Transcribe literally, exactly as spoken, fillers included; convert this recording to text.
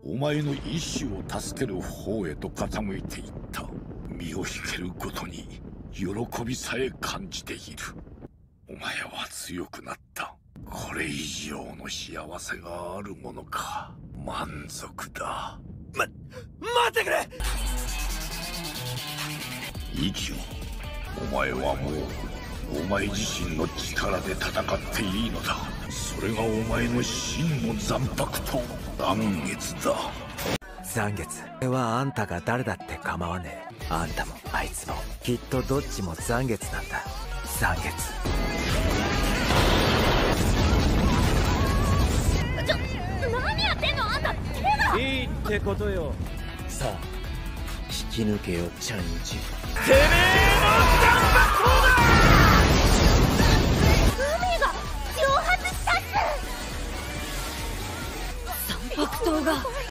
お前の意志を助ける方へと傾いていった。身を引けるごとに喜びさえ感じている。お前は強くなった。これ以上の幸せがあるものか。満足だ。 ま、待ってくれ。 イキオ、お前はもうお前自身の力で戦っていいのだ。それがお前の真の残白と残月だ。 残月はあんたが誰だって構わねえ。あんたもあいつもきっとどっちも残月なんだ。残月。 ちょ、何やってんのあんた。手がいいってことよ。さあ引き抜けよチャンイチ。てめえの残白だ。 海が蒸発したっす。残白刀が